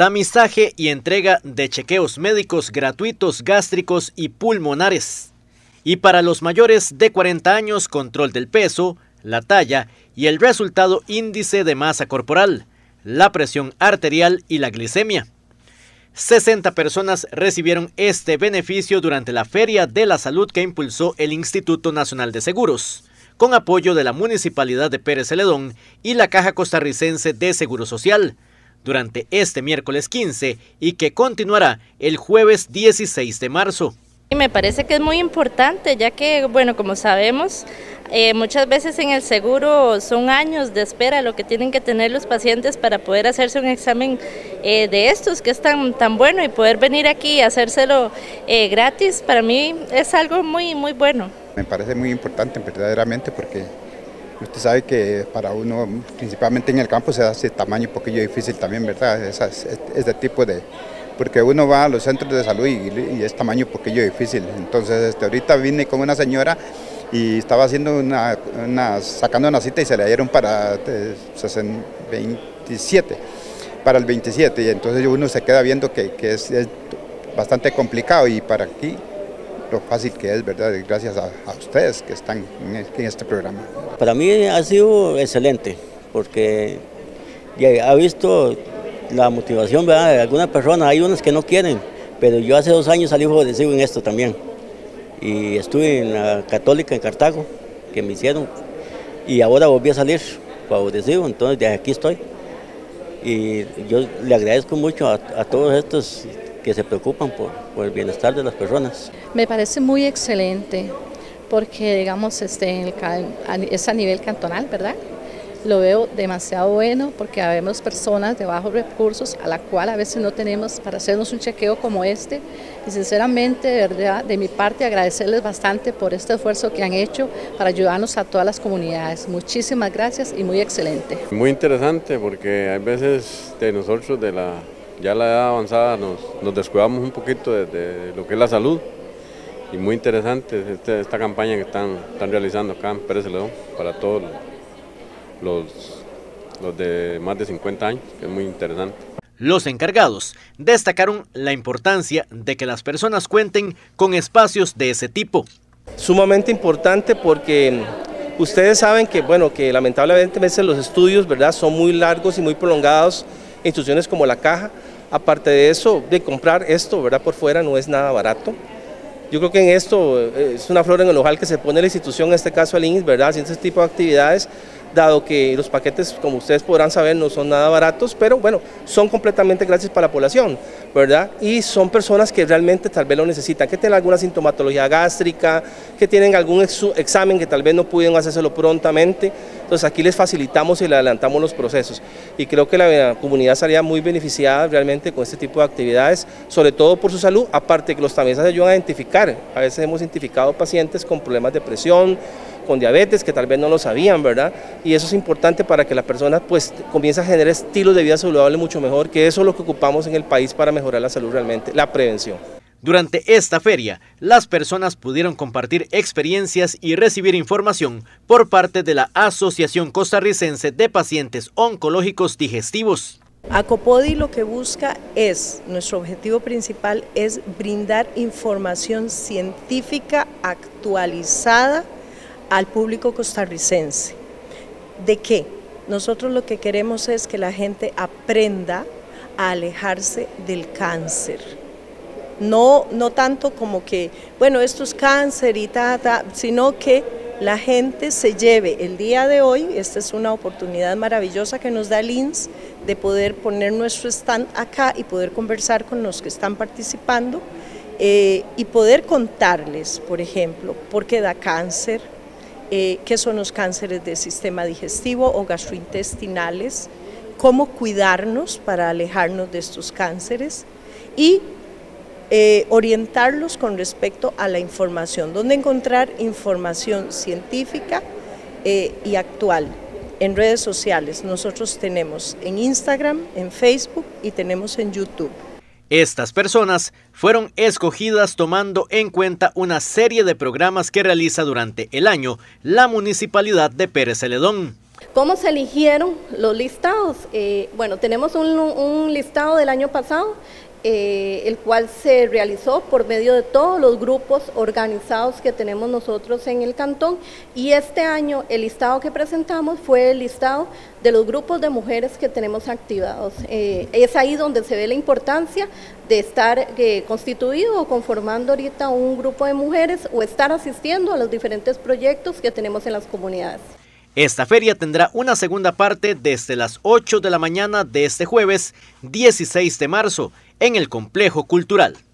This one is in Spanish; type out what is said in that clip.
tamizaje y entrega de chequeos médicos gratuitos gástricos y pulmonares. Y para los mayores de 40 años, control del peso, la talla y el resultado índice de masa corporal, la presión arterial y la glicemia. 60 personas recibieron este beneficio durante la Feria de la Salud que impulsó el Instituto Nacional de Seguros, con apoyo de la Municipalidad de Pérez Celedón y la Caja Costarricense de Seguro Social, durante este miércoles 15 y que continuará el jueves 16 de marzo. Me parece que es muy importante, ya que, bueno, como sabemos, muchas veces en el seguro son años de espera lo que tienen que tener los pacientes para poder hacerse un examen de estos que es tan bueno, y poder venir aquí y hacérselo gratis, para mí es algo muy bueno. Me parece muy importante verdaderamente, porque usted sabe que para uno, principalmente en el campo, se hace tamaño un poquillo difícil también, ¿verdad? Este tipo de... porque uno va a los centros de salud y es tamaño un poquillo difícil. Entonces ahorita vine con una señora y estaba haciendo sacando una cita y se le dieron para 27, para el 27, y entonces uno se queda viendo que es bastante complicado, y para aquí lo fácil que es, ¿verdad? Gracias a ustedes que están en este programa. Para mí ha sido excelente, porque ya ha visto la motivación, ¿verdad?, de alguna persona. Hay unos que no quieren, pero yo hace 2 años salí favorecido en esto también, y estuve en la Católica en Cartago, que me hicieron, y ahora volví a salir favorecido, entonces de aquí estoy, y yo le agradezco mucho a todos estos que se preocupan por el bienestar de las personas. Me parece muy excelente, porque digamos es a nivel cantonal, ¿verdad? Lo veo demasiado bueno, porque habemos personas de bajos recursos a la cual a veces no tenemos para hacernos un chequeo como este, y sinceramente, de verdad, de mi parte agradecerles bastante por este esfuerzo que han hecho para ayudarnos a todas las comunidades. Muchísimas gracias y muy excelente. Muy interesante, porque hay veces de nosotros ya la edad avanzada nos descuidamos un poquito de lo que es la salud, y muy interesante esta campaña que están realizando acá en Pérez Celedón para todos los de más de 50 años, que es muy interesante. Los encargados destacaron la importancia de que las personas cuenten con espacios de ese tipo. Sumamente importante, porque ustedes saben que, bueno, que lamentablemente a veces los estudios, ¿verdad?, son muy largos y muy prolongados, instituciones como la Caja. Aparte de eso, de comprar esto, ¿verdad?, por fuera no es nada barato. Yo creo que en esto es una flor en el ojal que se pone la institución, en este caso el INS, ¿verdad?, haciendo este tipo de actividades, dado que los paquetes, como ustedes podrán saber, no son nada baratos, pero bueno, son completamente gratis para la población, ¿verdad? Y son personas que realmente tal vez lo necesitan, que tienen alguna sintomatología gástrica, que tienen algún examen que tal vez no pudieron hacérselo prontamente. Entonces aquí les facilitamos y le adelantamos los procesos, y creo que la comunidad estaría muy beneficiada realmente con este tipo de actividades, sobre todo por su salud, aparte que los también se ayudan a identificar. A veces hemos identificado pacientes con problemas de presión, con diabetes, que tal vez no lo sabían, ¿verdad? Y eso es importante para que la persona pues comience a generar estilos de vida saludable mucho mejor, que eso es lo que ocupamos en el país para mejorar la salud realmente, la prevención. Durante esta feria, las personas pudieron compartir experiencias y recibir información por parte de la Asociación Costarricense de Pacientes Oncológicos Digestivos. ACOPODI lo que busca nuestro objetivo principal es brindar información científica actualizada al público costarricense. ¿De qué? Nosotros lo que queremos es que la gente aprenda a alejarse del cáncer. No tanto como que, bueno, esto es cáncer y sino que la gente se lleve el día de hoy. Esta es una oportunidad maravillosa que nos da el INS de poder poner nuestro stand acá y poder conversar con los que están participando, y poder contarles, por ejemplo, por qué da cáncer, qué son los cánceres del sistema digestivo o gastrointestinales, cómo cuidarnos para alejarnos de estos cánceres, y orientarlos con respecto a la información, dónde encontrar información científica y actual. En redes sociales nosotros tenemos en Instagram, en Facebook y tenemos en YouTube. Estas personas fueron escogidas tomando en cuenta una serie de programas que realiza durante el año la Municipalidad de Pérez Celedón. ¿Cómo se eligieron los listados? Bueno, tenemos un listado del año pasado, el cual se realizó por medio de todos los grupos organizados que tenemos nosotros en el cantón, y este año el listado que presentamos fue el listado de los grupos de mujeres que tenemos activados. Es ahí donde se ve la importancia de estar constituido o conformando ahorita un grupo de mujeres o estar asistiendo a los diferentes proyectos que tenemos en las comunidades. Esta feria tendrá una segunda parte desde las 8 de la mañana de este jueves 16 de marzo en el Complejo Cultural.